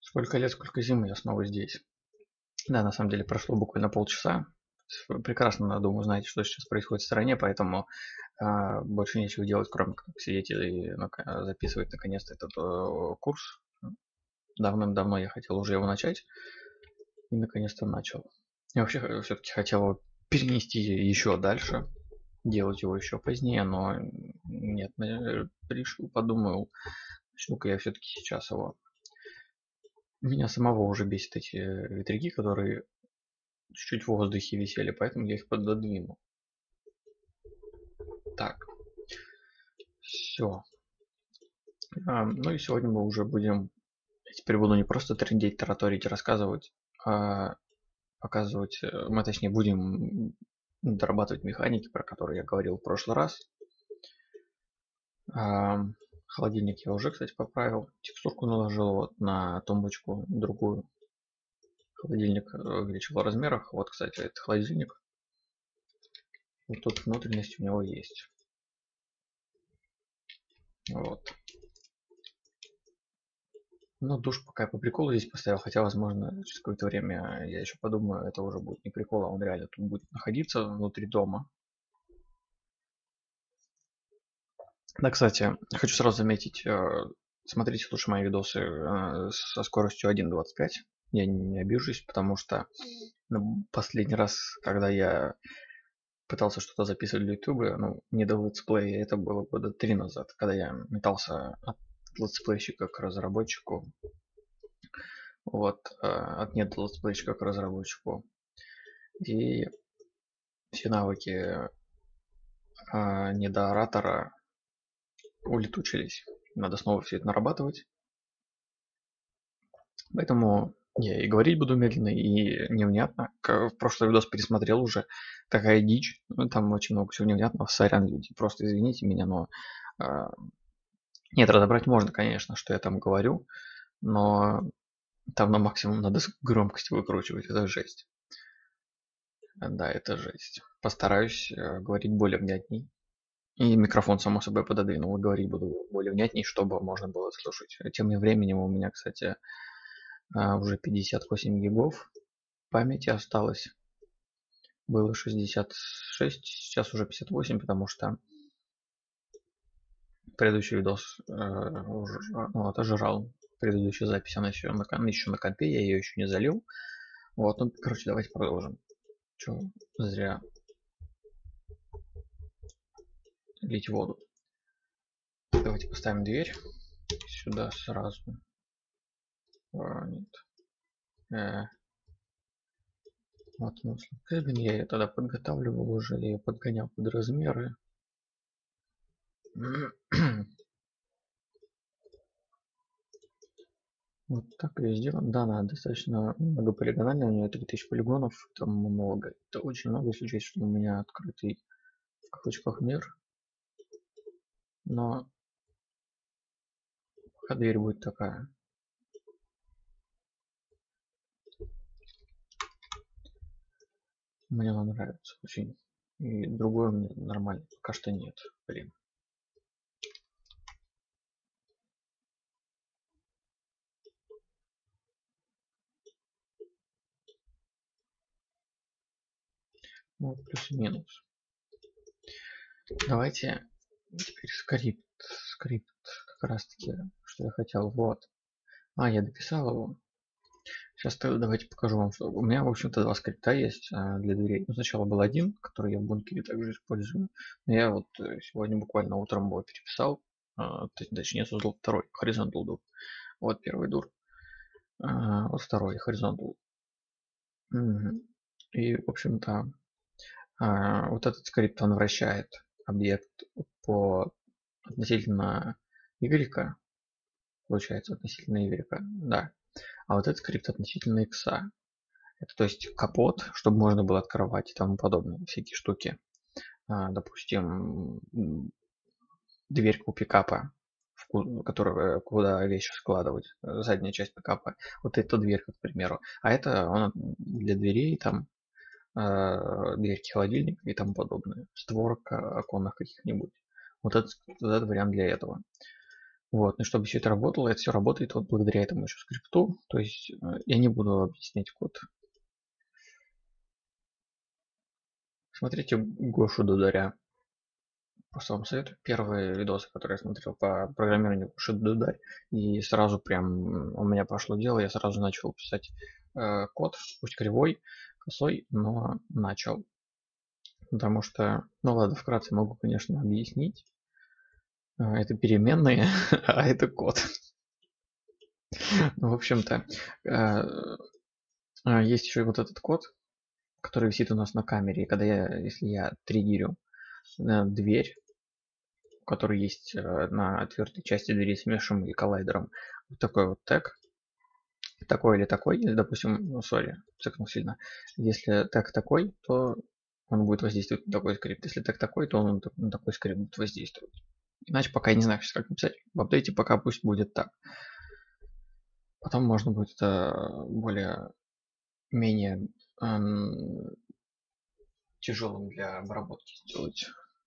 Сколько лет, сколько зим, я снова здесь. Да, на самом деле прошло буквально полчаса. Прекрасно, думаю, знаете, что сейчас происходит в стране, поэтому больше нечего делать, кроме как сидеть и записывать наконец-то этот курс. Давным-давно я хотел уже его начать и наконец-то начал. Я вообще все-таки хотел его перенести еще дальше, делать его еще позднее, но нет, решил, подумал, начну-ка я все-таки сейчас его. Меня самого уже бесит эти ветряки, которые чуть-чуть в воздухе висели, поэтому я их пододвинул. Так, все. Ну и сегодня мы уже будем... Я теперь буду не просто трындеть, тараторить, рассказывать, а показывать... Мы, точнее, будем дорабатывать механики, про которые я говорил в прошлый раз. Холодильник я уже, кстати, поправил. Текстурку наложил вот на тумбочку другую. Холодильник увеличил в размерах. Вот, кстати, это холодильник. Вот тут внутренность у него есть. Вот. Ну, душ пока я по приколу здесь поставил, хотя, возможно, через какое-то время я еще подумаю, это уже будет не прикол, а он реально тут будет находиться внутри дома. Да, кстати, хочу сразу заметить, смотрите лучше мои видосы со скоростью 1.25. Я не обижусь, потому что последний раз, когда я пытался что-то записывать для YouTube, ну, не до летсплея, это было года 3 назад, когда я метался от летсплейщика к разработчику. Вот, от нет летсплейщика к разработчику. И все навыки недооратора улетучились. Надо снова все это нарабатывать. Поэтому я и говорить буду медленно, и невнятно. В прошлый видос пересмотрел уже. Такая дичь. Там очень много всего невнятного. Сорян, люди. Просто извините меня, но... Нет, разобрать можно, конечно, что я там говорю. Но там на максимум надо громкость выкручивать. Это жесть. Да, это жесть. Постараюсь говорить более внятней. И микрофон, само собой, пододвинул. И говорить буду более внятней, чтобы можно было слушать. Тем временем у меня, кстати, уже 58 гигов памяти осталось. Было 66, сейчас уже 58, потому что предыдущий видос отожрал. Предыдущая запись, она еще на компе, я ее еще не залил. Вот, ну, короче, давайте продолжим. Че, зря лить воду. Давайте поставим дверь сюда сразу. Нет. Вот, ну, кабин я ее тогда подготавливал уже, я ее подгонял под размеры. Вот так ее сделан. Да, она достаточно многополигональная, у нее 3000 полигонов, это много. Это очень много, если учесть, что у меня открытый в кавычках мир. Но пока дверь будет такая. Мне она нравится очень. И другое мне нормально. Пока что нет. Блин. Ну, плюс-минус. Давайте теперь скрипт как раз таки, что я хотел. Вот. Я дописал его. Сейчас давайте покажу вам, что у меня, в общем-то, два скрипта есть для дверей. Ну, сначала был один, который я в бункере также использую. Но я вот сегодня буквально утром его переписал. Точнее, создал второй, horizontal door. Вот первый дур. Вот второй, horizontal. И, в общем-то, вот этот скрипт, он вращает объект по относительно Y. Получается, относительно Y. Да. А вот этот скрипт относительно X. Это, то есть, капот, чтобы можно было открывать и тому подобное, всякие штуки. Допустим, дверьку пикапа, куда вещи складывать, задняя часть пикапа. Вот эта дверка, к примеру. А это он для дверей, там, дверки холодильника и тому подобное. Створок оконных каких-нибудь. Вот этот вариант для этого. Вот, и чтобы все это работало, это все работает вот благодаря этому еще скрипту. То есть я не буду объяснять код. Смотрите Гошу Дударя. Просто вам советую. Первые видосы, которые я смотрел по программированию Гоши Дударь, и сразу прям у меня пошло дело, я сразу начал писать код, пусть кривой, косой, но начал. Потому что, ну ладно, вкратце могу, конечно, объяснить. Это переменные, а это код. Ну, в общем-то, есть еще и вот этот код, который висит у нас на камере. И когда если я триггерю дверь, у которой есть на отвертой части двери с мешем и коллайдером вот такой вот тег, такой или такой, или, допустим, ну, сори, цикнул сильно. Если тег такой, то он будет воздействовать на такой скрипт. Если тег такой, то он на такой скрипт будет воздействовать. Иначе пока я не знаю, как написать. В апдейте пока пусть будет так. Потом можно будет это менее тяжелым для обработки сделать.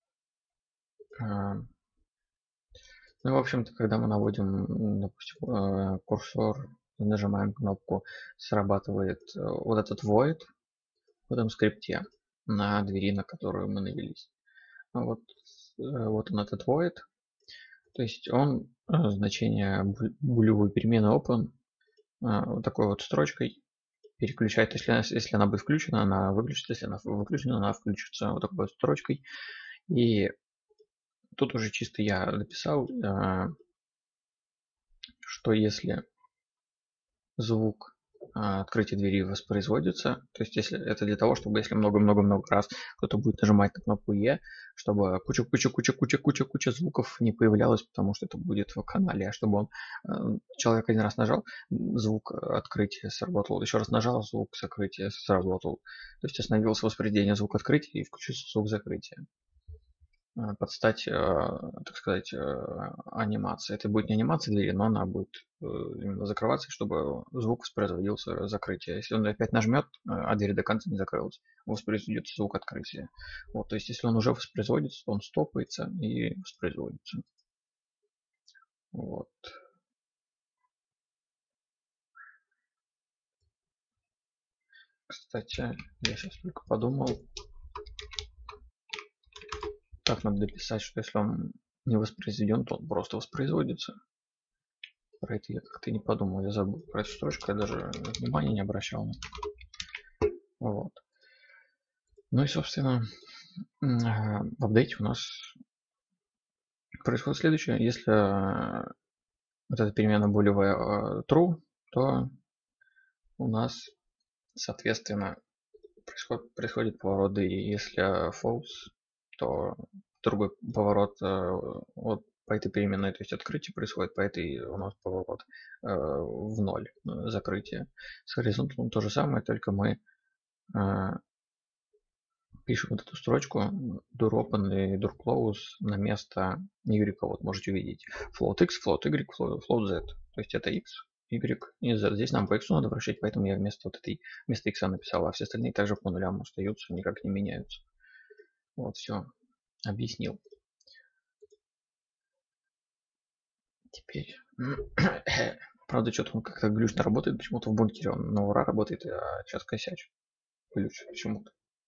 Ну, в общем-то, когда мы наводим, допустим, курсор и нажимаем кнопку, срабатывает вот этот void в этом скрипте на двери, на которую мы навелись. Вот он этот void. То есть он значение булевой перемены open вот такой вот строчкой переключает. Если она будет включена, она выключится. Если она выключена, она включится вот такой вот строчкой. И тут уже чисто я написал, что если звук открытия двери воспроизводится, то есть если это для того, чтобы если много-много-много раз кто-то будет нажимать на кнопку E, чтобы куча звуков не появлялось, потому что это будет в канале, а чтобы человек один раз нажал, звук открытия сработал, еще раз нажал, звук закрытия сработал, то есть остановилось воспроизведение звука открытия и включился звук закрытия. Под стать, так сказать, анимации. Это будет не анимация двери, но она будет именно закрываться, чтобы звук воспроизводился закрытие. Если он опять нажмет, а дверь до конца не закрылась, воспроизведется звук открытия. Вот, то есть если он уже воспроизводится, то он стопается и воспроизводится. Вот. Кстати, я сейчас только подумал, так надо дописать, что если он не воспроизведен, то он просто воспроизводится. Про это я как-то не подумал, я забыл про эту строчку, я даже внимания не обращал. Вот. Ну и, собственно, в апдейте у нас происходит следующее. Если вот эта перемена булевая true, то у нас, соответственно, происходит поворот, и если false, то другой поворот вот по этой переменной, то есть открытие происходит, по этой у нас поворот в ноль, закрытие. С горизонтом то же самое, только мы пишем вот эту строчку dur open и dur close на место y, вот можете увидеть. Float x, float y, float z. То есть это x, y и z. Здесь нам по x надо вращать, поэтому я вместо x написал, а все остальные также по нулям остаются, никак не меняются. Вот, все, объяснил. Теперь, правда, что-то он как-то глючно работает, почему-то в бункере он на ура работает, а сейчас косячит. Глюч почему-то.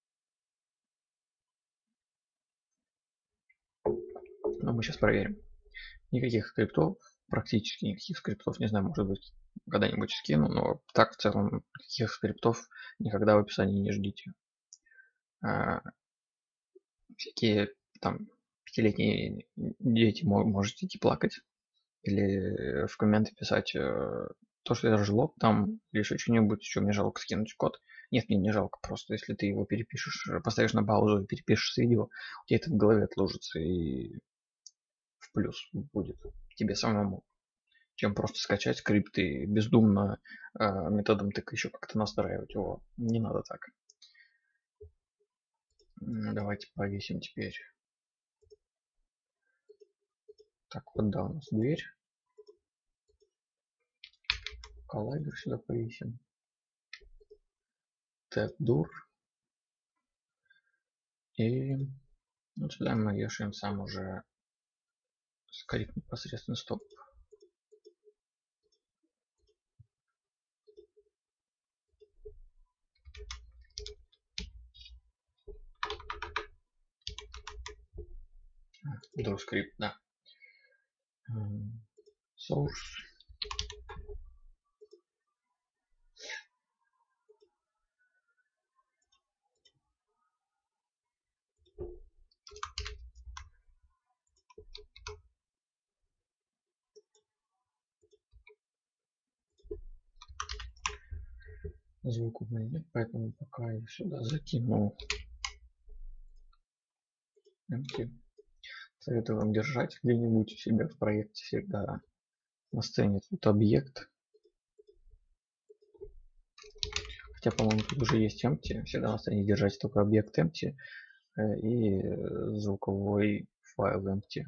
Но мы сейчас проверим. Никаких скриптов, практически никаких скриптов, не знаю, может быть, когда-нибудь скину, но так в целом никаких скриптов никогда в описании не ждите. Всякие там 5-летние дети можете идти плакать или в комменты писать то, что я жлоб там, или еще что-нибудь, что мне жалко скинуть код. Нет, мне не жалко, просто если ты его перепишешь, поставишь на паузу и перепишешь с видео, у тебя это в голове отложится и в плюс будет тебе самому, чем просто скачать скрипты бездумно методом тыка еще как-то настраивать его. Не надо так. Давайте повесим теперь. Так, вот да, у нас дверь. Коллайдер сюда повесим. Так, дур. И вот сюда мы вешаем сам уже скрипт непосредственно стоп. DrawScript, да. Source. Звук у меня нет, поэтому пока я сюда закину empty. Советую вам держать где-нибудь у себя в проекте всегда на сцене тут объект. Хотя, по-моему, тут уже есть empty. Всегда на сцене держать только объект empty и звуковой файл empty.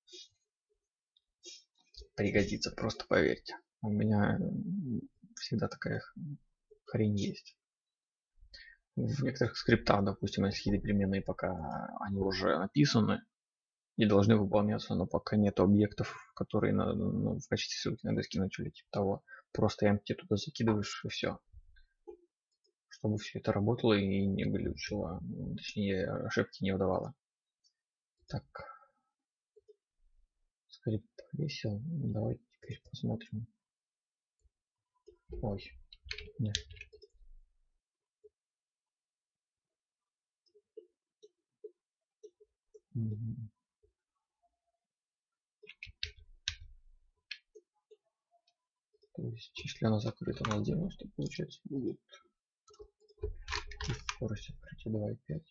Пригодится, просто поверьте. У меня всегда такая хрень есть. В некоторых скриптах, допустим, есть какие-то переменные, пока они уже написаны и должны выполняться, но пока нет объектов, которые в качестве ссылки надо скинуть или типа того. Просто empty туда закидываешь и все. Чтобы все это работало и не глючило, точнее ошибки не выдавало. Так, скрипт повесил. Давайте теперь посмотрим. Ой, нет. То есть, если она закрыта на 90, получается будет скорость открытия 2,5.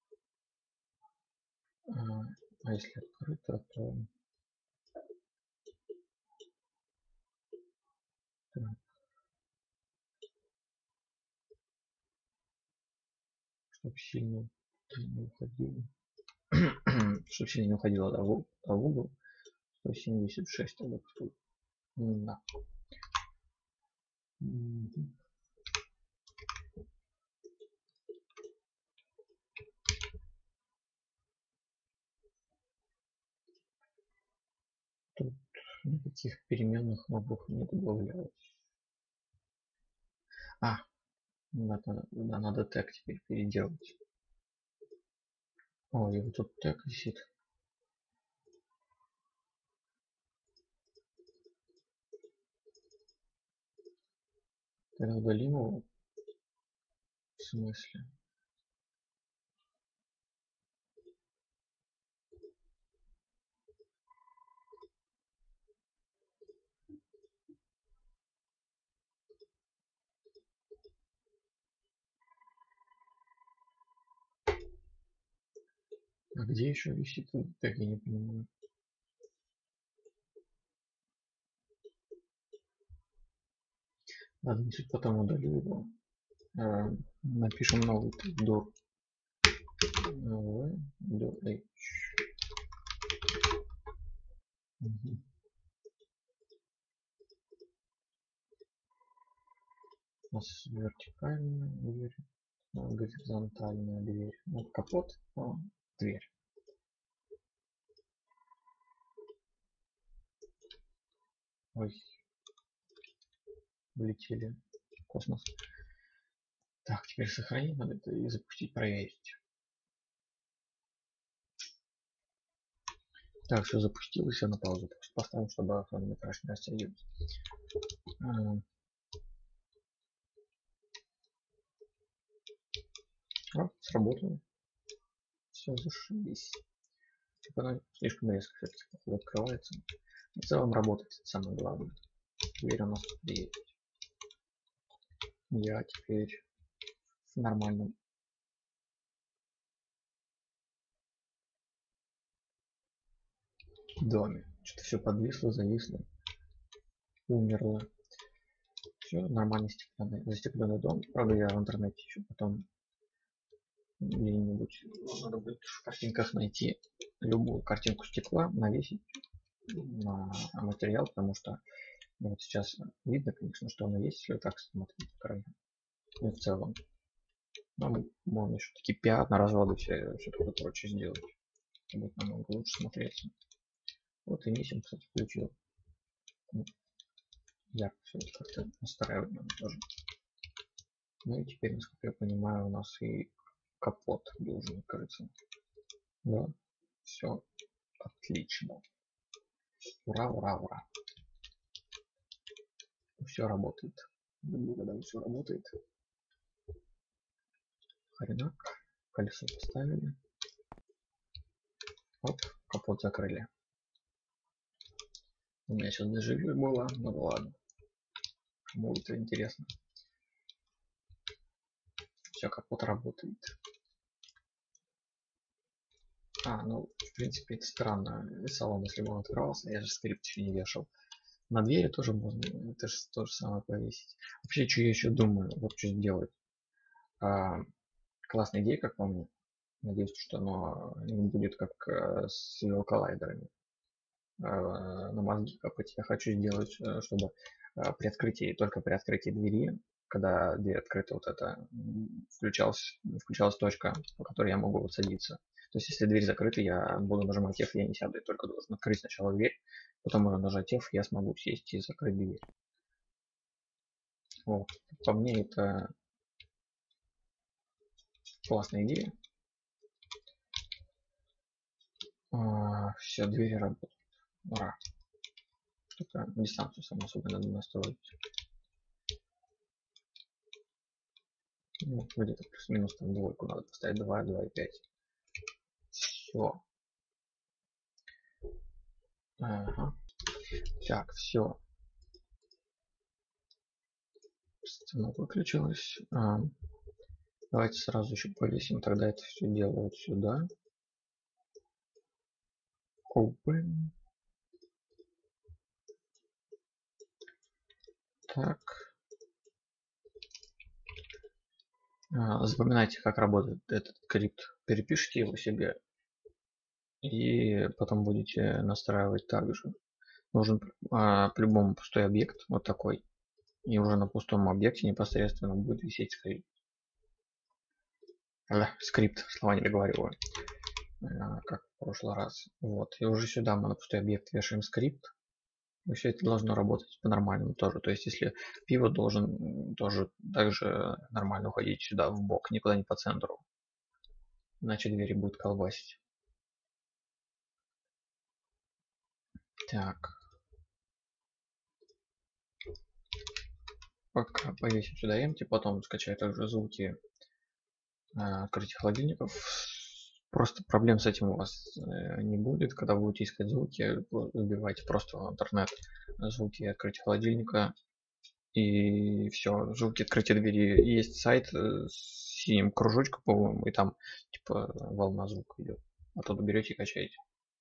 А если открыто, то так. Чтобы сильно не уходило. Чтобы сильно не уходило в угол. 176 тогда стоит. Да. Тут никаких переменных мобов не добавлялось. Надо тег теперь переделать. Ой, вот тут тег висит. Тогда удалим его. В смысле? А где еще висит тег, я не понимаю. Ладно, чуть потом удалю его. Напишем новый door. У нас вертикальная дверь, горизонтальная дверь. Вот капот, дверь. Ой, улетели в космос. Так, теперь сохранить надо это и запустить, проверить. Так, все запустилось, я на паузу просто поставим, чтобы хронометраж не растягивался. Сработало. Все, зашибись. Она слишком резко все-таки открывается. В целом работает, это самое главное. Дверь у нас есть. Я теперь в нормальном доме. Что-то все подвисло, зависло, умерло. Все, нормальный застекленный дом. Правда, я в интернете еще потом где-нибудь надо будет в картинках найти любую картинку стекла, навесить на материал, потому что вот сейчас видно, конечно, что оно есть, если так смотреть по краям. Ну, в целом. Но можно еще такие пятна, разводы, все такое прочее сделать. Будет намного лучше смотреться. Вот и Нисим, кстати, включил. Ярко все это как-то настраивать надо тоже. Ну и теперь, насколько я понимаю, у нас и капот должен открыться. Да, все Отлично. Ура, ура, ура. Все работает. Люблю, когда все работает. Хренак. Колесо поставили. Оп, капот закрыли. У меня сейчас дежавю было, ну ладно. Кому это интересно. Все, капот работает. Ну, в принципе, это странно. Салон, если бы он открывался, я же скрипт еще не вешал. На двери тоже можно, это же то же самое повесить. Вообще, что я еще думаю, вот что сделать. Классная идея, как по мне. Надеюсь, что оно не будет как с коллайдерами. На мозги капать. Я хочу сделать, чтобы при открытии, только при открытии двери, когда дверь открыта, вот это включалась точка, по которой я могу вот садиться. То есть, если дверь закрыта, я буду нажимать F, я не сяду, я только должен открыть сначала дверь, потом уже нажать F, я смогу сесть и закрыть дверь. Вот. По мне это классная идея. Все, двери работают. Ура. Только дистанцию само собой надо настроить. Ну, где-то плюс-минус там двойку надо поставить, 2, 2,5. Все. Ага. Так, все. Сцена выключилась. Давайте сразу еще повесим тогда это все дело вот сюда. Open. Так. Запоминайте, как работает этот скрипт. Перепишите его себе. И потом будете настраивать также. Нужен по-любому пустой объект. Вот такой. И уже на пустом объекте непосредственно будет висеть скрипт. Скрипт, слова не договариваю. Как в прошлый раз. Вот. И уже сюда мы на пустой объект вешаем скрипт. И все это должно работать по-нормальному тоже. То есть, если пивот должен тоже также нормально уходить сюда в бок, никуда не по центру. Иначе двери будет колбасить. Так. Пока повесим сюда empty, потом скачаю также звуки открытия холодильников. Просто проблем с этим у вас не будет. Когда будете искать звуки, вбивайте просто в интернет звуки открытия холодильника. И все, звуки открытия двери. Есть сайт с синим кружочком, по-моему, и там типа волна звука идет. Оттуда берете и качаете.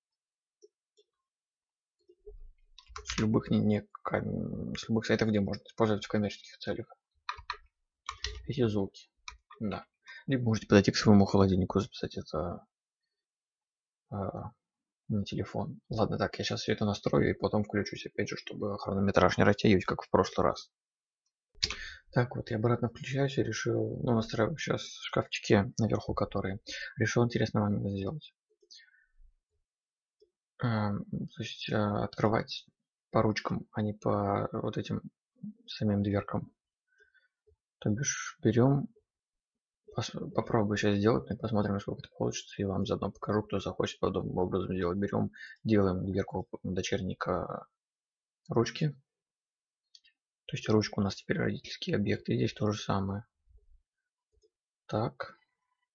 С любых, с любых сайтов, где можно использовать в коммерческих целях эти звуки. Да. Либо можете подойти к своему холодильнику, записать это на телефон. Ладно, так, я сейчас все это настрою и потом включусь опять же, чтобы хронометраж не растягивать, как в прошлый раз. Так, вот я обратно включаюсь и решил, настраиваю сейчас шкафчики наверху, которые решил интересный момент сделать. То есть открывать по ручкам, а не по вот этим самим дверкам. То бишь берем, попробую сейчас сделать, и посмотрим, насколько это получится, и вам заодно покажу, кто захочет подобным образом делать. Берем, делаем дверку дочерника ручки. То есть ручка у нас теперь родительский объект, и здесь то же самое. Так.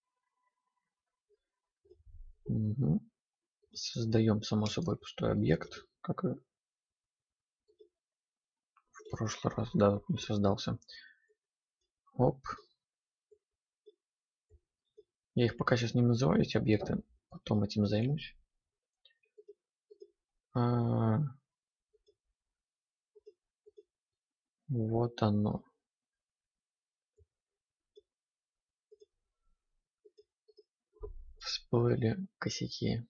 Угу. Создаем, само собой, пустой объект, как и в прошлый раз, да, не создался. Оп. Я их пока сейчас не называю, эти объекты, потом этим займусь. Вот оно. Всплыли косяки.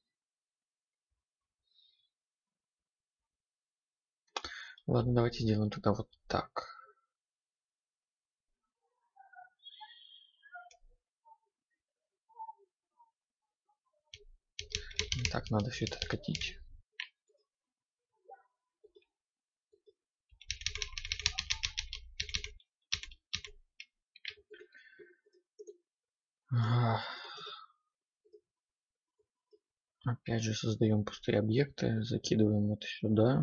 Ладно, давайте сделаем тогда вот так. Так, надо все это откатить. Опять же создаем пустые объекты, закидываем это сюда.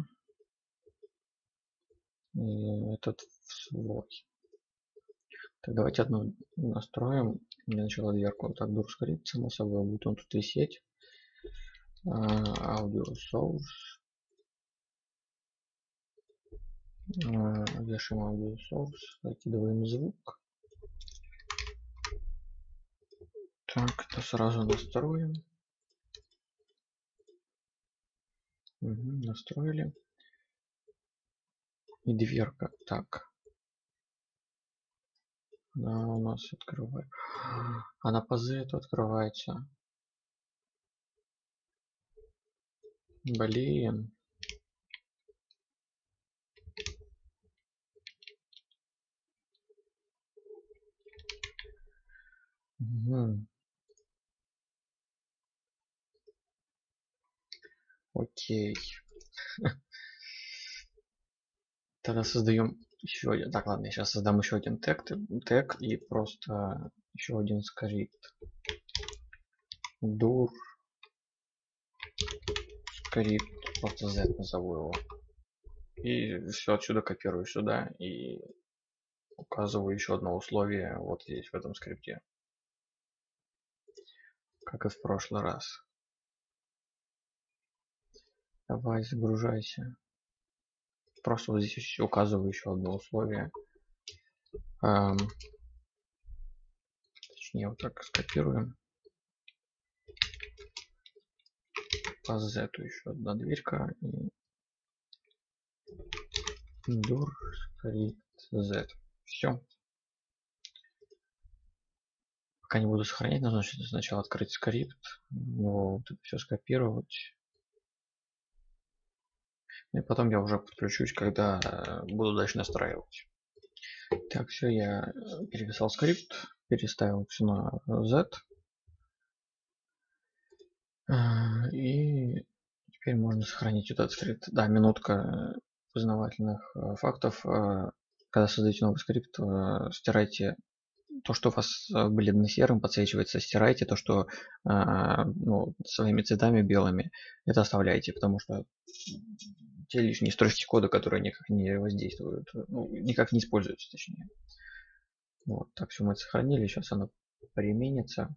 И этот в свой. Так, давайте одну настроим. Для начала дверку. Так, DurScript, само собой, будет он тут висеть. Audio source. Вешаем audio source. Закидываем звук. Так, это сразу настроим. Настроили. И дверка. Так. Она у нас открывает. Она по Z открывается. Блин. Окей. Тогда создаем еще один. Так, ладно, я сейчас создам еще один тег и просто еще один скрипт. Dur скрипт, просто Z назову его. И все отсюда копирую сюда и указываю еще одно условие вот здесь в этом скрипте. Как и в прошлый раз. Давай, загружайся. Просто вот здесь указываю еще одно условие. Точнее, вот так скопируем. По Z еще одна дверька. И dur скрипт Z. Все. Пока не буду сохранять, нужно сначала открыть скрипт, вот это все скопировать. И потом я уже подключусь, когда буду дальше настраивать. Так, все, я переписал скрипт, переставил все на Z. И теперь можно сохранить этот скрипт. Да, минутка познавательных фактов. Когда создаете новый скрипт, стирайте то, что у вас бледно-серым подсвечивается, стирайте. То, что своими цветами белыми, это оставляйте, потому что те лишние строчки кода, которые никак не воздействуют, никак не используются, точнее. Вот, так все мы это сохранили, сейчас оно применится.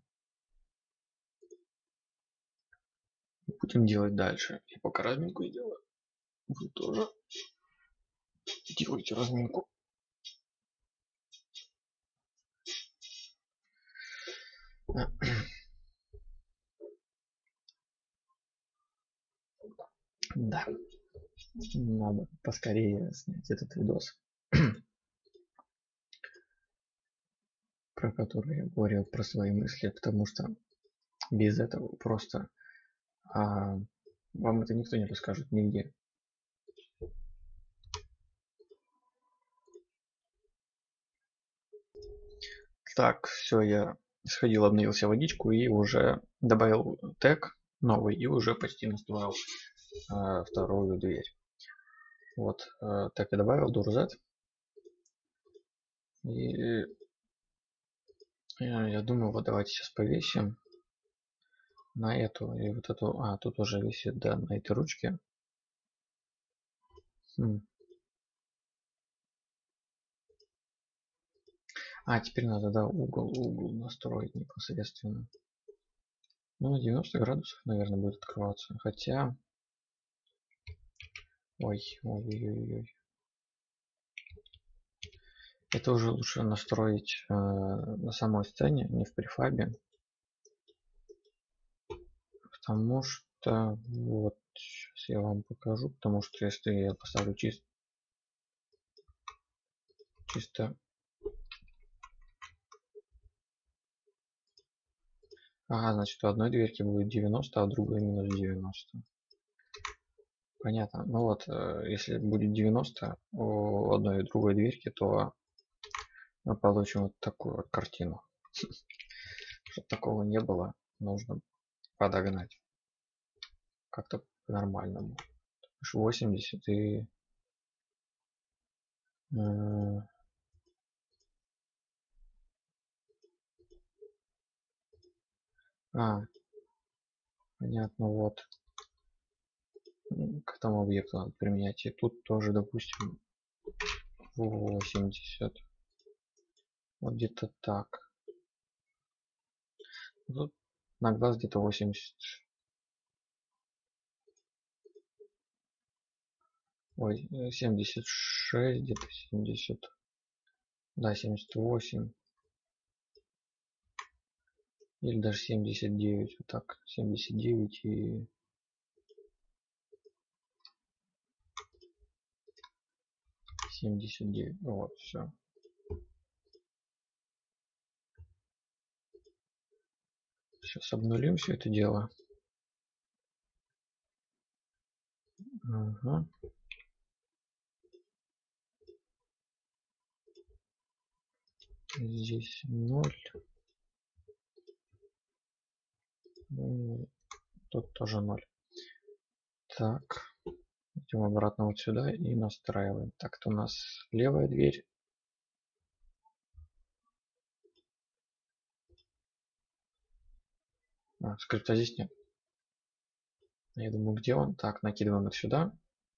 Будем делать дальше. Я пока разминку сделаю. Вы тоже делайте разминку. Да, надо поскорее снять этот видос, про который я говорил, про свои мысли, потому что без этого просто вам это никто не расскажет нигде. Так, все, я сходил, обновился водичку и уже добавил тег новый и уже почти настроил вторую дверь. Вот, так я добавил DurZ. И я думаю, вот давайте сейчас повесим на эту и вот эту. Тут уже висит, да, на этой ручке. Теперь надо, да, угол настроить непосредственно. Ну, на 90 градусов, наверное, будет открываться. Хотя... Ой. Это уже лучше настроить на самой сцене, не в префабе. Потому что... Вот, сейчас я вам покажу. Потому что если я поставлю чисто... Значит, у одной дверки будет 90, а у другой минус 90. Понятно. Ну вот, если будет 90 у одной и другой дверки, то мы получим вот такую вот картину. Чтобы такого не было, нужно подогнать как-то по-нормальному. 80 и... Понятно, вот. К этому объекту надо применять. И тут тоже, допустим, 80. Вот где-то так. Тут на глаз где-то 80. Ой, 76, где-то 70. Да, 78. Или даже 79. Вот так. 79 и 79. Вот, все. Сейчас обнулим все это дело. Ага. Здесь 0. Тут тоже 0. Так. Идем обратно вот сюда и настраиваем. Так, это у нас левая дверь. Скрипта здесь нет. Я думаю, где он? Так, накидываем это сюда.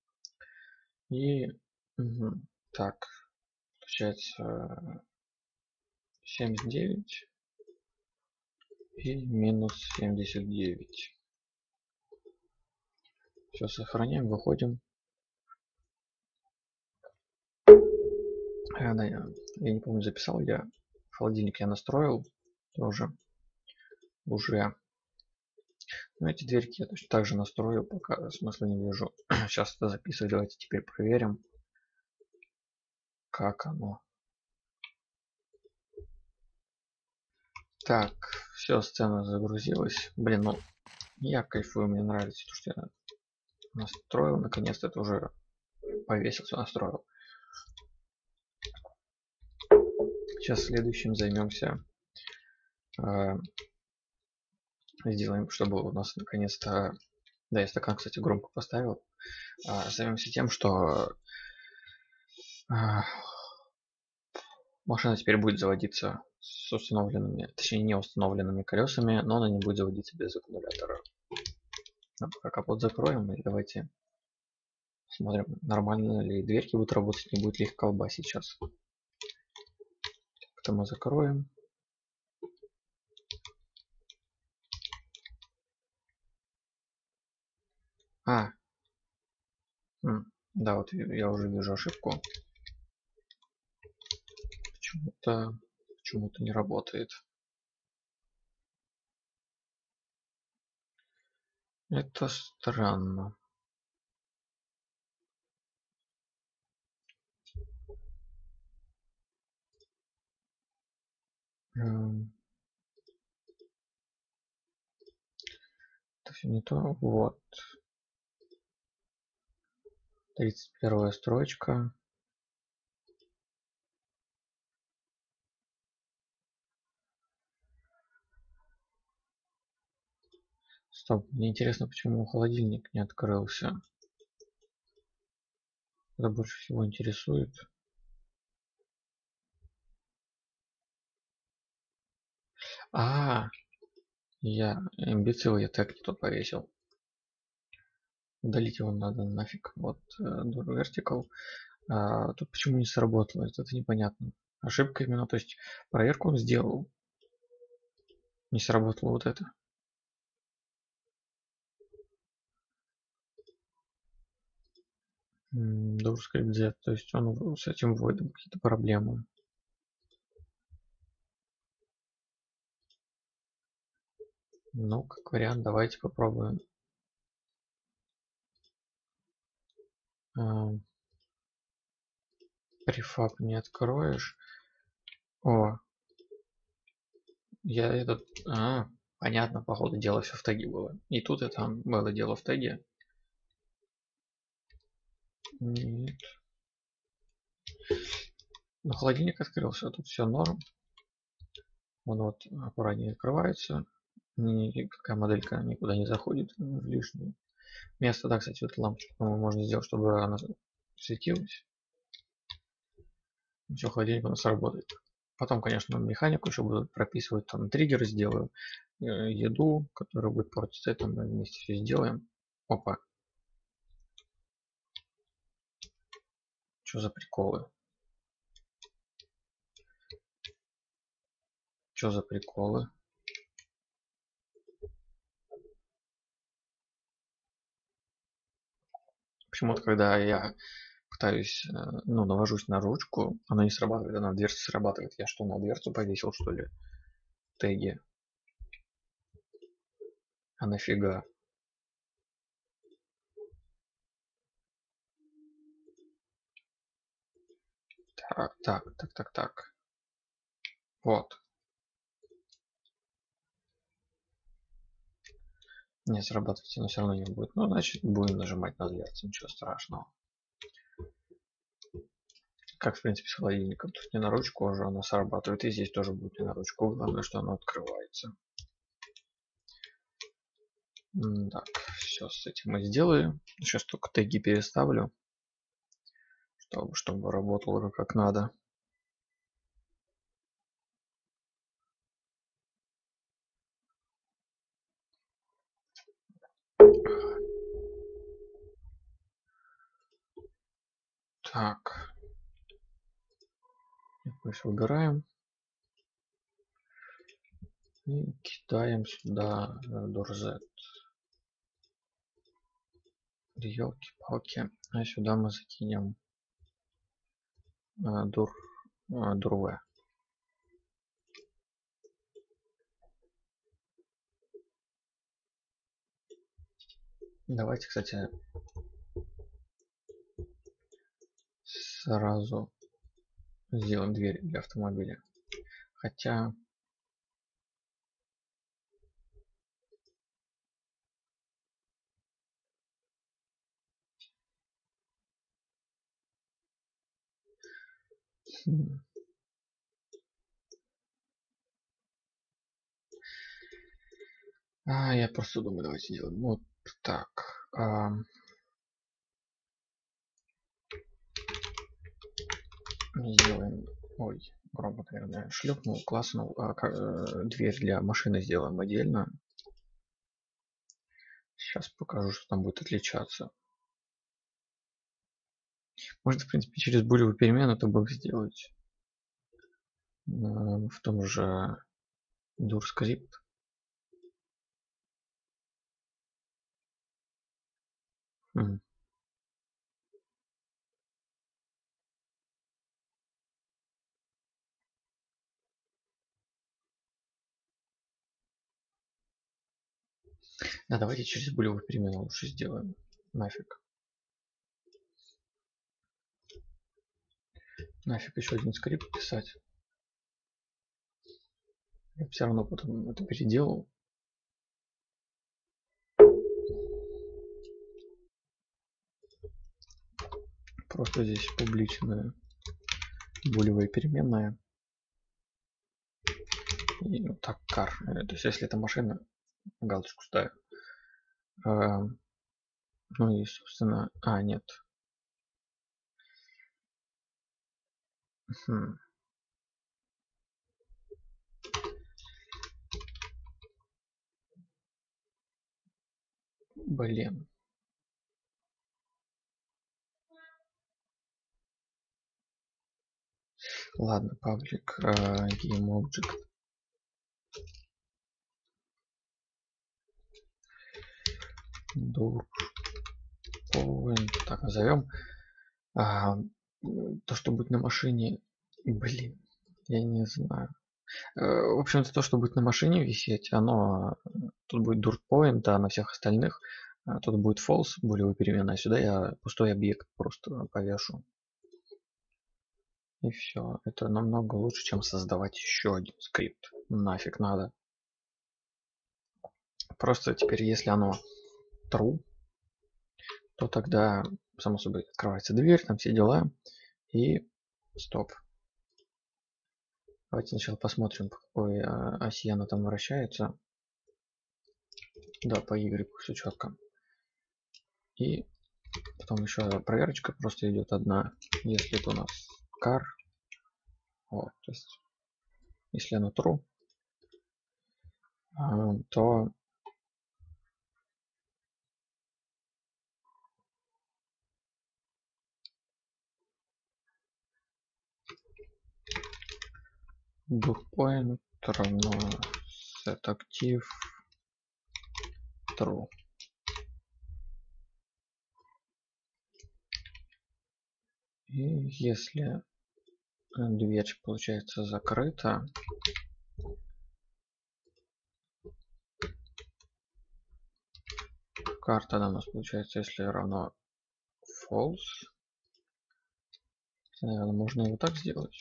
И так, получается 79 и минус 79. Все, сохраняем, выходим. Да, я не помню, записал я. Холодильник я настроил тоже уже. Но эти дверки я точно так же настрою, пока смысла не вижу. Сейчас это записывать. Давайте теперь проверим, как оно. Так, все, сцена загрузилась. Блин, ну я кайфую, мне нравится то, что я настроил. Наконец-то это уже повесился, настроил. Сейчас следующим займемся. Сделаем, чтобы у нас наконец-то... Да, я стакан, кстати, громко поставил. Займемся тем, что машина теперь будет заводиться с установленными, точнее не установленными колесами, но она не будет заводиться без аккумулятора. Пока капот закроем и давайте смотрим, нормально ли дверки будут работать, не будет ли их колбасить сейчас. Это мы закроем. Да, вот я уже вижу ошибку. Почему-то не работает. Это странно. Это все не то. Вот. 31 строчка. Стоп, мне интересно, почему холодильник не открылся. Это больше всего интересует. Я имбецил, я так не тот повесил. Удалить его надо нафиг. Вот Door Vertical. Тут почему не сработало, это непонятно. Ошибка именно, то есть проверку он сделал. Не сработало вот это. DoorScript Z, то есть он с этим вводом какие-то проблемы. Ну, как вариант, давайте попробуем. Префаб не откроешь. Я этот... понятно, по ходу дела все в теге было. И тут и там было дело в теге. Нет. Но холодильник открылся, тут все норм. Он вот аккуратнее открывается. Никакая моделька никуда не заходит в лишнее место. Да, кстати, вот лампочку, по-моему, можно сделать, чтобы она светилась. Все, холодильник у нас работает. Потом, конечно, механику еще буду прописывать, там триггеры сделаю, еду, которая будет портиться, это мы вместе все сделаем. Опа. Что за приколы? Что за приколы? Почему-то, когда я пытаюсь, ну, навожусь на ручку, она не срабатывает, она на дверце срабатывает. Я что, на дверцу повесил, что ли? Теги. А нафига? Так. Вот. Не срабатывать, но все равно не будет. Ну, значит, будем нажимать на дверцу, ничего страшного. Как, в принципе, с холодильником. Тут не на ручку уже она срабатывает, и здесь тоже будет не на ручку. Главное, что оно открывается. Так, все с этим мы сделаем. Сейчас только теги переставлю, чтобы работало как надо. Так. Пусть выбираем. И кидаем сюда дурзет. Елки-палки. А сюда мы закинем дурве. Давайте, кстати, сразу сделаем дверь для автомобиля. Хотя... я просто думаю, давайте сделаем вот так. Сделаем, ой, громко, наверное, шлепнул, класснул. Дверь для машины сделаем отдельно. Сейчас покажу, что там будет отличаться. Можно, в принципе, через булевую перемену это баг сделать. В том же DurScript. Да, давайте через булевую перемену лучше сделаем. Нафиг. Нафиг еще один скрипт писать. Я все равно потом это переделал. Просто здесь публичная булевая переменная. И вот так car. То есть если это машина, галочку ставим. Ну и, собственно... нет. Блин. Ладно, public game object. Так назовем. То, что будет на машине. Блин, я не знаю. В общем-то, то, что будет на машине висеть, оно тут будет DurPoint, а на всех остальных тут будет false, булевая переменная. Сюда я пустой объект просто повешу. И все. Это намного лучше, чем создавать еще один скрипт. Нафиг надо. Просто теперь, если оно true, то тогда, само собой, открывается дверь, там все дела. И стоп. Давайте сначала посмотрим, по какой оси она там вращается. Да, по Y все четко. И потом еще проверочка просто идет одна. Если это у нас car. Вот, то есть Если оно true, то BookPoint равно setActive true. И если дверь получается закрыта, карта у нас получается, если равно false. Наверное, можно его так сделать.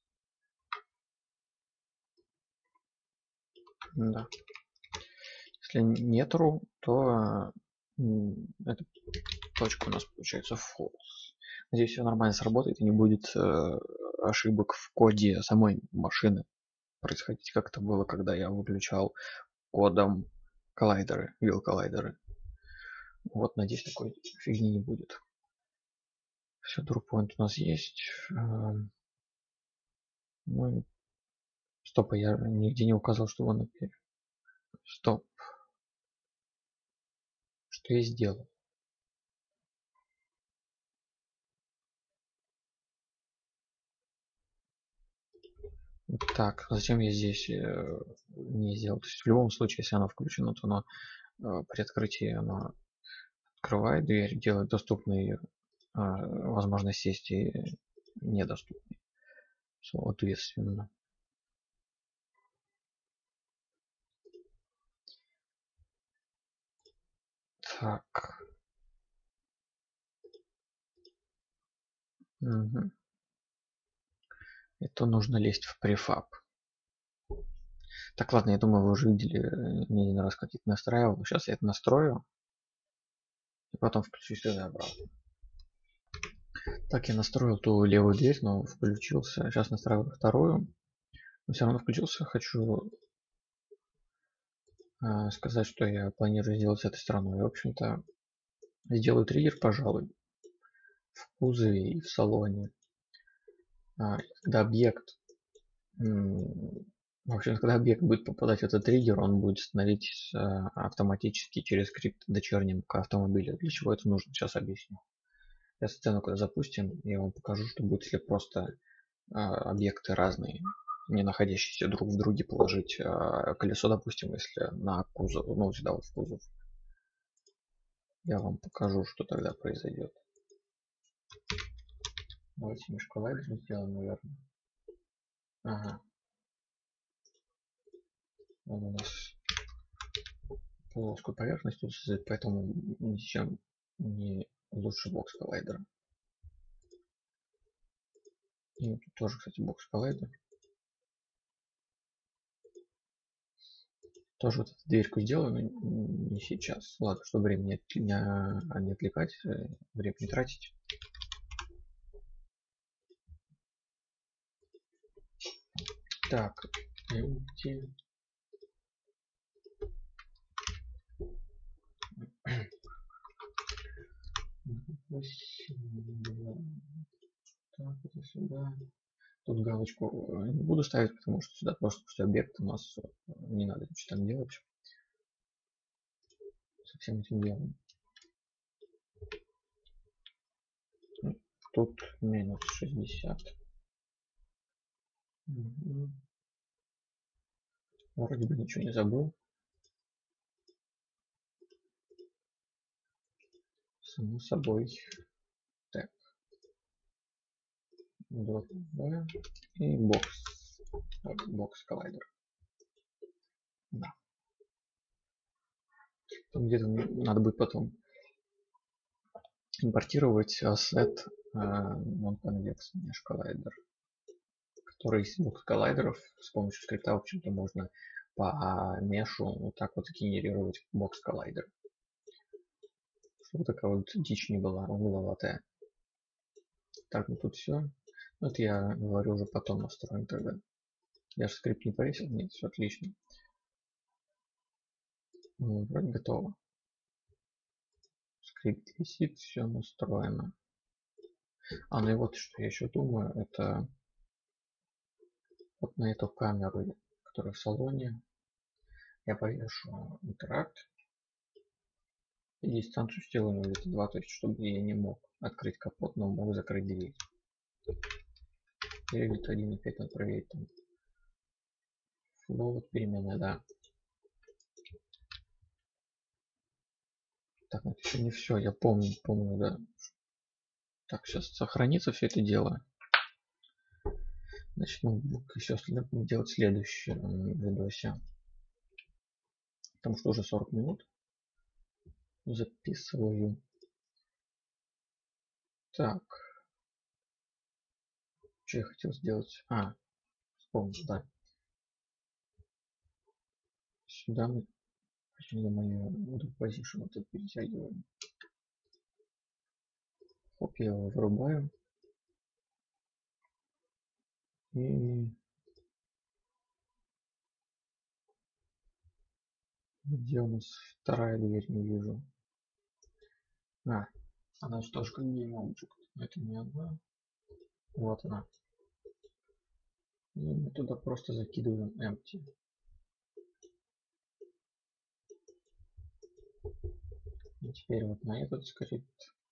Да. Если не true, то эта точка у нас получается false. Надеюсь, все нормально сработает и не будет ошибок в коде самой машины происходить, как это было, когда я выключал кодом коллайдеры, вил-коллайдеры. Вот, надеюсь, такой фигни не будет. Все, DrawPoint у нас есть. Ну, стоп, я нигде не указал, что он опять. Стоп. Что я сделал? Так, зачем я здесь не сделал? То есть в любом случае, если оно включено, то оно при открытии оно открывает дверь, делает доступной возможность сесть и недоступной. Соответственно. Так. Угу. Это нужно лезть в префаб. Так, ладно, я думаю, вы уже видели не один раз, как я это настраивал. Сейчас я это настрою. И потом включу сюда обратно. Так, я настроил ту левую дверь, но включился. Сейчас настраиваю вторую. Но все равно включился. Хочу сказать, что я планирую сделать с этой стороной. В общем-то, сделаю триггер, пожалуй, в кузове и в салоне. Когда объект в общем, когда объект будет попадать в этот триггер, он будет становиться автоматически через скрипт дочерним к автомобилю. Для чего это нужно, сейчас объясню. Сейчас сцену когда запустим, я вам покажу, что будет, если просто объекты разные, не находящиеся друг в друге, положить колесо, допустим, если на кузов, ну сюда вот в кузов. Я вам покажу, что тогда произойдет. Давайте межколлайдер сделаем, наверное. Ага. Он у нас плоскую поверхность, поэтому ничем не лучше бокс коллайдера. И тут тоже, кстати, бокс коллайдер. Тоже вот эту дверьку сделаю, но не сейчас. Ладно, чтобы время не отвлекать, время не тратить. Так, empty. Так, это сюда. Тут галочку не буду ставить, потому что сюда просто пустой объект у нас не надо ничего там делать. Со всем этим делом. Тут минус 60. Вроде бы ничего не забыл. Само собой. Так. B и бокс. Бокс коллайдер. Да. Тут где-то надо будет потом импортировать asset non-convex mesh collider, который из двух коллайдеров с помощью скрипта, в общем-то, можно по мешу вот так вот генерировать бокс коллайдер. Чтобы такая вот дичь не была угловатая. Так, ну тут все. Вот я говорю, уже потом настроим тогда. Я же скрипт не повесил, нет, все отлично. Ну, вроде готово. Скрипт висит, все настроено. Ну и вот что я еще думаю, это Вот на эту камеру, которая в салоне, я повешу интеракт и дистанцию сделаю где-то 2, то есть чтобы я не мог открыть капот, но мог закрыть дверь. Или где-то 1.5 надо проверить там. Ну вот переменная, да. Так, это еще не все, я помню, да. Так, сейчас сохранится все это дело. Значит, ноутбук и все остальное будем делать в следующем видосе. Потому что уже 40 минут записываю. Так. Что я хотел сделать? Вспомнил, да. Сюда мы мою position вот перетягиваем. Хоп, я его вырубаю. И где у нас вторая дверь, не вижу. Она же тоже как game object. Это не она. Вот она. И мы туда просто закидываем empty. И теперь вот на этот скрипт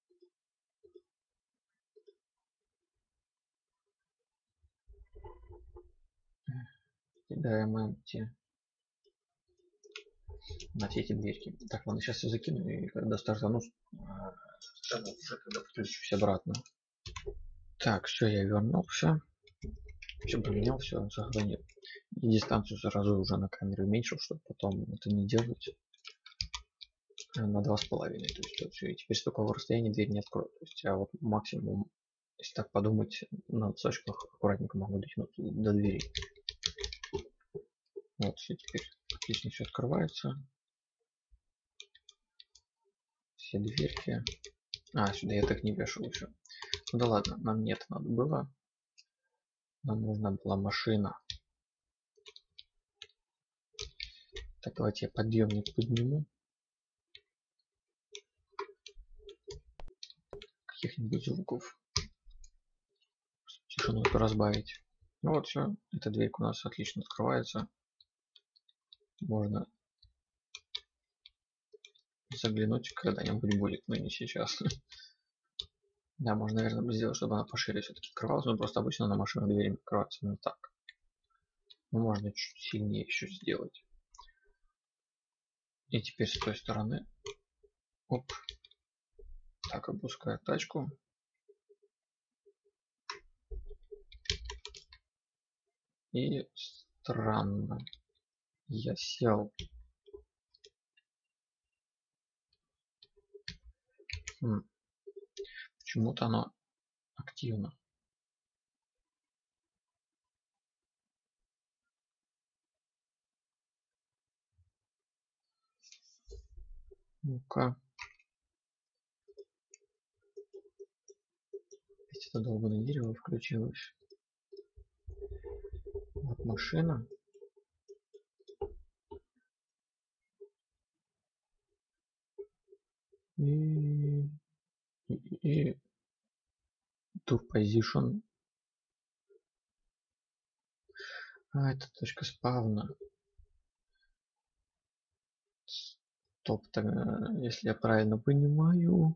кидаем empty на все эти дверки. Так, ладно, сейчас я закину, и когда стартану, уже когда подключусь обратно. Так, все, я вернулся. Все поменял, все сохранил. И дистанцию сразу уже на камеру уменьшил, чтобы потом это не делать на 2,5. То есть все, и теперь с такого расстояния дверь не откроет. То есть, а вот максимум, если так подумать, на носочках аккуратненько могу дотянуться до двери. Вот все, теперь отлично все открывается. Все дверки. Сюда я так не вешал еще. Ну да ладно, нам не это надо было. Нам нужна была машина. Так, давайте я подъемник подниму. Каких-нибудь звуков. Тишину разбавить. Ну вот все, эта дверь у нас отлично открывается. Можно заглянуть когда-нибудь будет, но не сейчас. Да, можно, наверное, сделать, чтобы она пошире все-таки открывалась, но просто обычно на машину дверями открывается именно так. Но можно чуть сильнее еще сделать. И теперь с той стороны. Оп. Так, опускаю тачку. И странно. Я сел. Почему-то оно активно. Ну-ка. Это долбанное дерево включилось. Вот машина. И tour position. Это точка спавна. Стоп, если я правильно понимаю.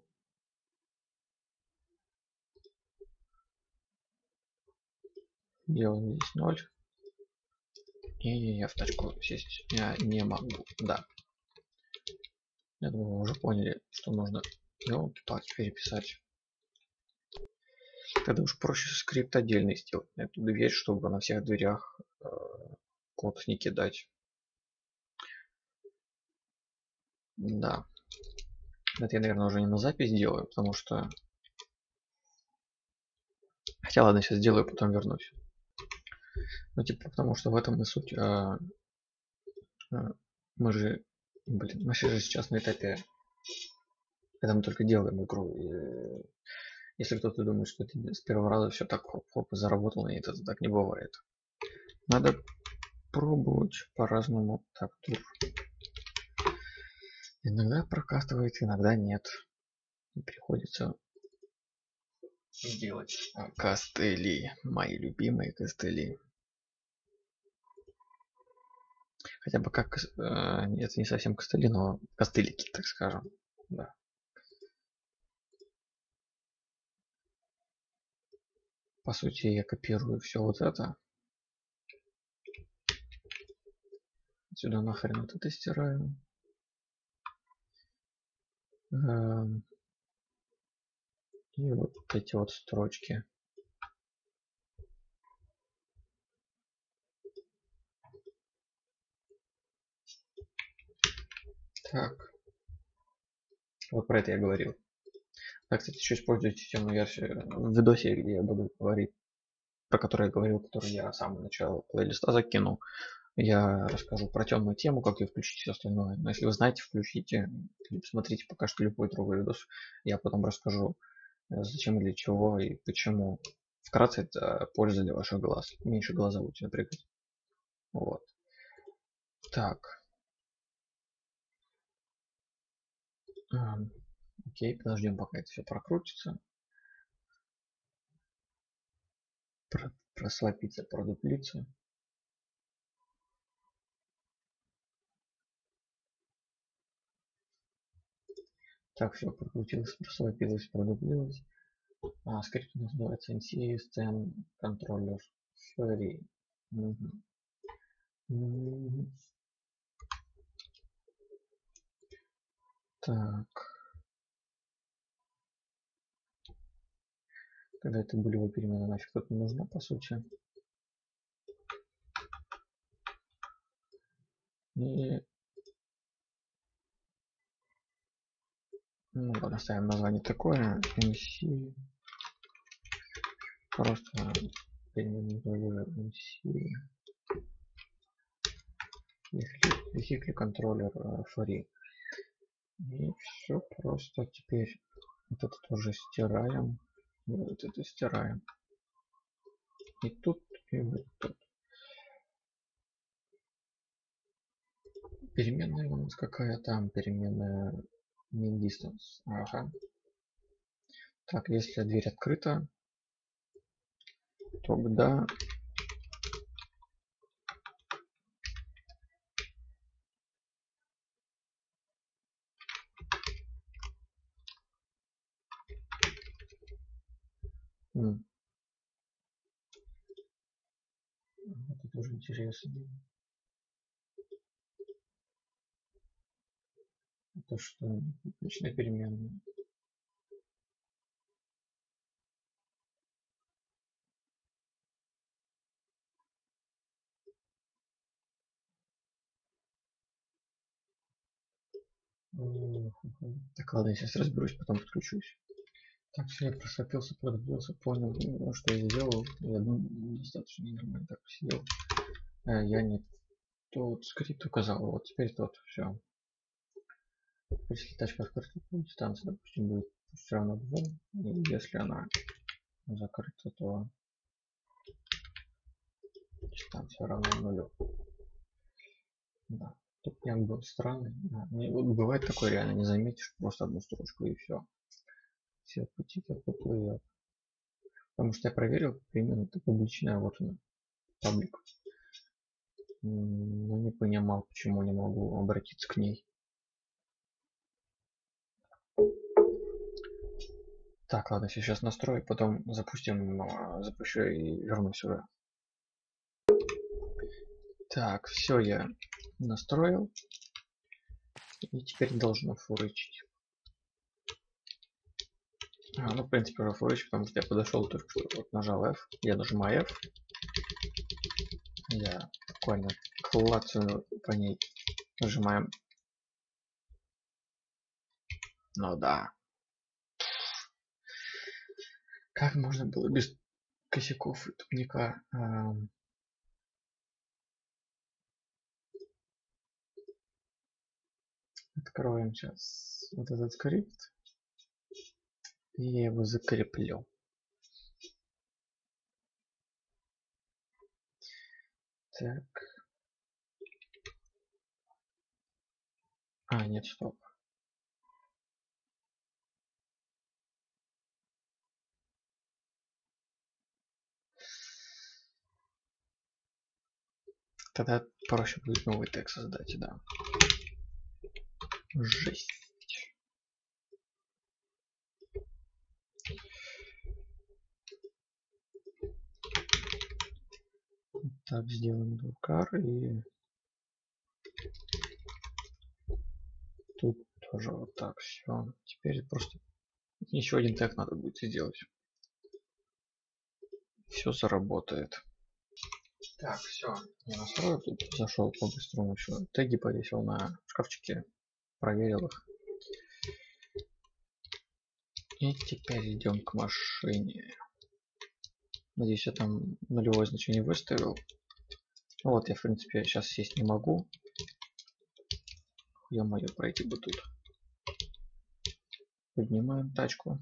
Делаем здесь 0. И я в тачку сесть я не могу. Да. Я думаю, вы уже поняли, что нужно елки-палки переписать. Тогда уж проще скрипт отдельный сделать на эту дверь, чтобы на всех дверях код не кидать. Да. Это я, наверное, уже не на запись делаю, потому что... Хотя ладно, сейчас сделаю, потом вернусь. Ну, типа, потому что в этом и суть. Мы же... Блин, мы же сейчас на этапе, когда мы только делаем игру. И если кто-то думает, что это с первого раза все так хоп-хоп и заработало, и это так не бывает. Надо пробовать по-разному. Так, тур. Иногда прокатывает, иногда нет. И приходится делать костыли. Мои любимые костыли. Хотя бы как, это не совсем костыли, но костылики, так скажем. Да. По сути, я копирую все вот это. Сюда нахрен вот это стираю. И вот эти вот строчки. Так. Вот про это я говорил. Да, кстати, еще используйте темную версию в видосе, где я буду говорить, про который я говорил, который я с самого начала плейлиста закинул. Я расскажу про темную тему, как ее включить и все остальное. Но если вы знаете, включите, смотрите пока что любой другой видос. Я потом расскажу, зачем и для чего и почему. Вкратце, это польза для ваших глаз. Меньше глаза будете напрягать. Вот. Так. Окей, подождем, пока это все прокрутится. Просвапиться, продуплиться. Так, все прокрутилось, просвапилось, продуплилось. Скрипт называется NC Controller Free. Так. Когда это булевая перемена нафиг тут не нужна, по сути. И ну ладно, ставим название такое. MC. Просто переименую MC. Vehicle контроллер free. И все просто теперь вот это тоже стираем. Вот это стираем. И тут, и вот тут. Переменная у нас какая там? Переменная min distance. Ага. Так, если дверь открыта, тогда это тоже интересно. Это что? Личная переменная. Так, ладно, я сейчас разберусь, потом подключусь. Так, все, я просопился, продвинулся, понял, что я сделал. Я думаю, достаточно нормально так посидел. Я не тот скрипт указал, вот теперь тот, все. Если тачка открыта, дистанция, допустим, будет все равно 2. И если она закрыта, то дистанция равна 0. Да. Тут прям был странный. Да. Вот бывает такое, реально не заметишь, просто одну строчку и все. Все пути как поплывет. Потому что я проверил, именно это публичная, вот она, паблик. Но не понимал, почему не могу обратиться к ней. Так, ладно, сейчас настрою, потом запущу и вернусь сюда. Так, все я настроил. И теперь должно фурычить. Ну, в принципе, уже фурычит, потому что я подошел только что, вот, нажал F, я нажимаю F. Я буквально клацаю по ней. Нажимаем. Ну да. Как можно было без косяков и тупника? Откроем сейчас вот этот скрипт. И я его закреплю. Так. Нет, стоп. Тогда проще будет новый тег создать, да. Жесть. Так, сделаем дуркар и тут тоже вот так все. Теперь просто еще один тег надо будет сделать. Все заработает. Так, все. Я настроил тут, зашел по-быстрому еще. Теги повесил на шкафчике, проверил их. И теперь идем к машине. Надеюсь, я там нулевое значение выставил. Вот, я в принципе сейчас сесть не могу. Ё-моё, пройти бы тут. Поднимаем тачку.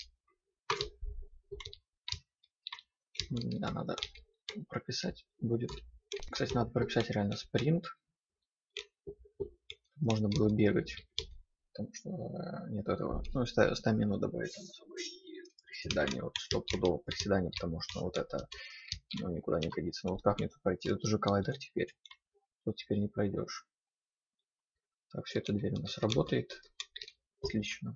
Да, надо прописать будет. Кстати, надо прописать реально спринт. Можно было бегать. Потому что нет этого. Ну, стамину добавить там особо и приседания. Вот стопудово приседания, потому что вот это никуда не годится. Но вот как мне тут пройти? Тут уже коллайдер теперь. Тут теперь не пройдешь. Так, все, эта дверь у нас работает. Отлично.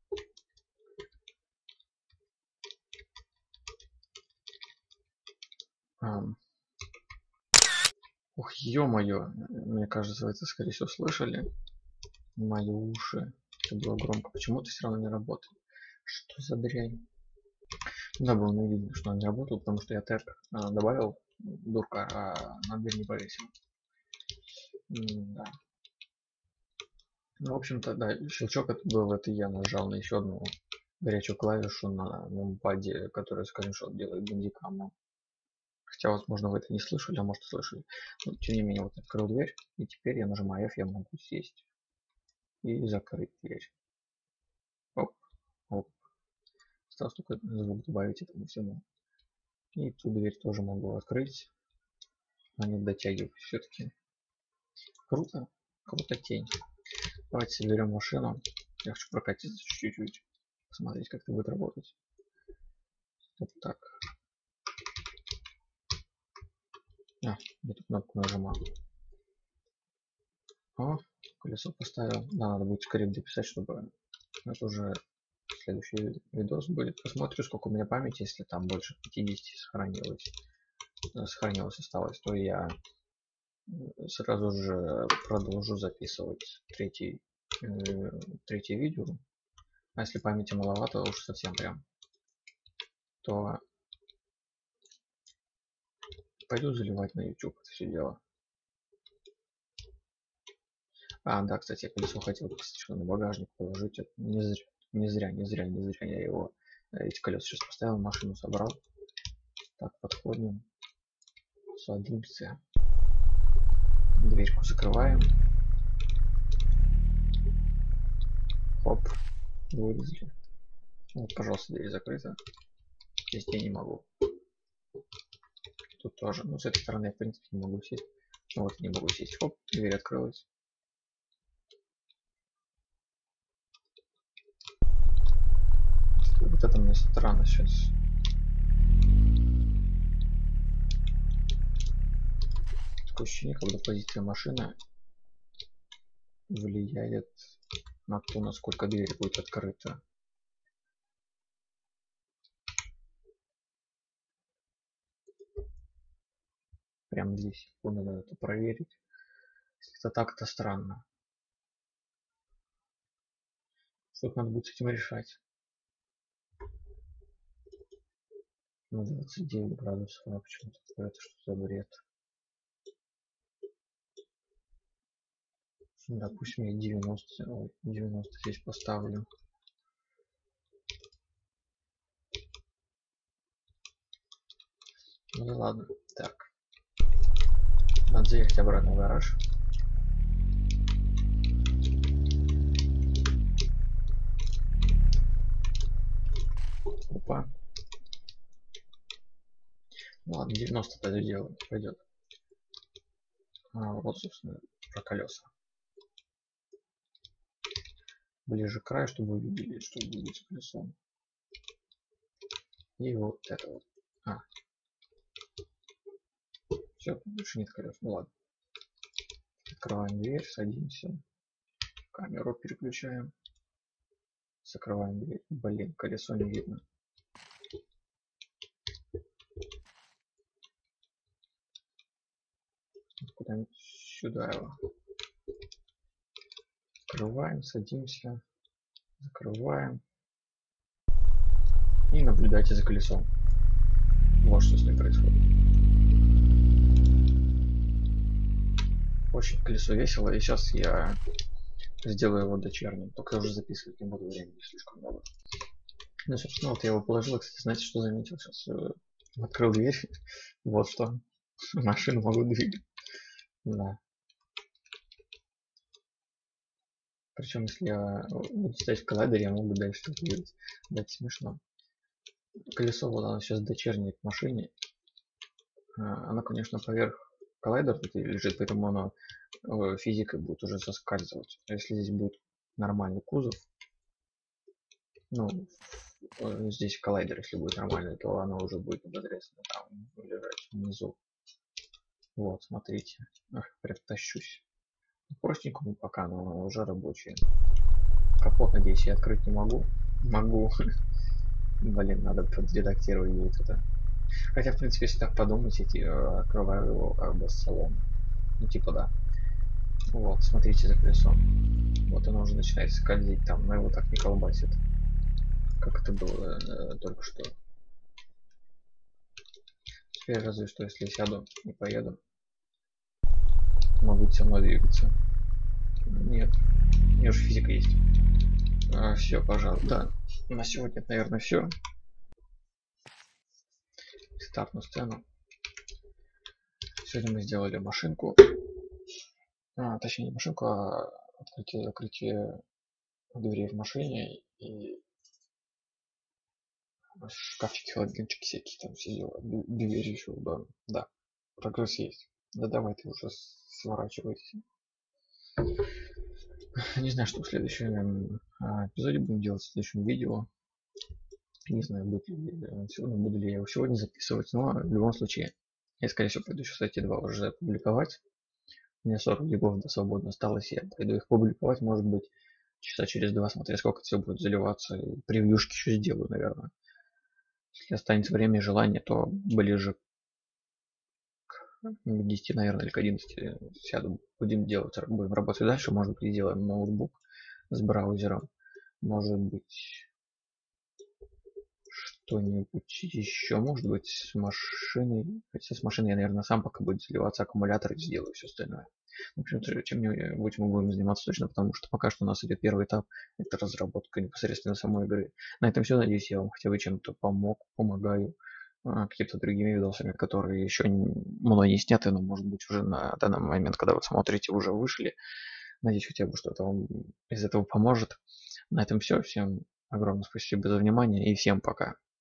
Ух, ё-моё, мне кажется, вы это скорее всего слышали. Мои уши. Это было громко. Почему-то все равно не работает. Что за дрянь? Да, было не видно, что он не работал, потому что я тег добавил дурка, а на дверь не повесил. Да. Ну, в общем-то, да, щелчок это был, это я нажал на еще одну горячую клавишу на нумпаде, которая скриншот делает бандикаму. Хотя, возможно, вы это не слышали, а может и слышали. Но, тем не менее, вот открыл дверь, и теперь я нажимаю F, я могу сесть и закрыть дверь. Оп, оп. Осталось только звук добавить этому всему. И ту дверь тоже могу открыть. Но не дотягиваю все-таки. Круто. Круто тень. Давайте соберем машину. Я хочу прокатиться чуть-чуть. Посмотреть, как это будет работать. Вот так. Эту кнопку нажимаю. О, колесо поставил. Да, надо будет скрипт дописать, чтобы это уже следующий видос будет. Посмотрю, сколько у меня памяти, если там больше 50 сохранилось осталось, то я сразу же продолжу записывать третье видео. А если памяти маловато, уж совсем прям, то пойду заливать на YouTube это все дело. Да, кстати, я колесо хотел на багажник положить. Это не зря я его, эти колеса сейчас поставил, машину собрал. Так, подходим, садимся, дверьку закрываем. Хоп, вылезли. Вот, пожалуйста, дверь закрыта. Здесь я не могу. Тут тоже. Ну, с этой стороны я, в принципе, не могу сесть. Ну, вот не могу сесть. Хоп, дверь открылась. Вот это мне странно сейчас. Такое ощущение, когда позиция машины влияет на то, насколько дверь будет открыта. Прям 2 секунды надо это проверить. Если это так, то странно. Что-то надо будет с этим решать. На 29 градусов. А почему-то это что за бред? Допустим, я 90 здесь поставлю. Ну да ладно. Так. Надо заехать обратно в гараж. Опа. Ну ладно, 90 тогда делаем, пойдет. Вот, собственно, про колеса. Ближе к краю, чтобы вы видели, что будет с колесом. И вот это вот. Все, больше нет колес. Ну ладно. Открываем дверь, садимся. Камеру переключаем. Закрываем дверь. Блин, колесо не видно. Куда-нибудь сюда его. Открываем, садимся. Закрываем. И наблюдайте за колесом. Вот что с ним происходит. Очень колесо весело. И сейчас я сделаю его дочерним. Только я уже записывать не буду, времени слишком много. Ну, собственно, вот я его положил. Кстати, знаете, что заметил? Сейчас открыл дверь. Вот что. Машину могу двигать. Да. Причем, если я буду ставить в коллайдере, я могу дальше что-то делать. Да, это смешно. Колесо, вот оно сейчас дочернее к машине. Оно, конечно, поверх коллайдера тут лежит, поэтому оно физикой будет уже соскальзывать. А если здесь будет нормальный кузов, ну, здесь коллайдер, если будет нормальный, то оно уже будет непосредственно там лежать внизу. Вот, смотрите. Ах, притащусь. Простенькому пока, но уже рабочий. Капот, надеюсь, я открыть не могу. Могу. Блин, надо подредактировать будет это. Хотя, в принципе, если так подумать, я открываю его как бы с салона. Ну, типа, да. Вот, смотрите за колесом. Вот оно уже начинает скользить там, но его так не колбасит. Как это было только что. Теперь разве что, если я сяду и поеду, могу со мной двигаться. Нет. У меня же физика есть. Все, пожалуй. Да. На сегодня это, наверное, все. Старт на сцену. Сегодня мы сделали машинку. Точнее, не машинку, а открытие дверей в машине и шкафчики, холодильнички всякие, там все дела. Двери еще удобно. Да, прогресс есть. Да давай ты уже сворачивайся. Не знаю, что в следующем эпизоде будем делать, в следующем видео. Не знаю, буду ли я его сегодня записывать, но в любом случае я, скорее всего, пойду сейчас эти два уже опубликовать. У меня 40 гигов до свободно осталось, я пойду их публиковать, может быть, часа через 2, смотря сколько это все будет заливаться. И превьюшки еще сделаю, наверное. Если останется время и желание, то ближе к 10, наверное, или к 11 сяду, будем работать дальше, может быть, сделаем ноутбук с браузером, может быть, что-нибудь еще, может быть, с машиной. Хотя с машиной я, наверное, сам пока будет заливаться аккумулятор и сделаю все остальное. В общем, чем-нибудь мы будем заниматься точно, потому что пока что у нас идет первый этап, это разработка непосредственно самой игры. На этом все, надеюсь, я вам хотя бы чем-то помогаю какими-то другими видосами, которые еще мной не сняты, но, может быть, уже на данный момент, когда вы смотрите, уже вышли. Надеюсь, хотя бы что-то вам из этого поможет. На этом все. Всем огромное спасибо за внимание и всем пока.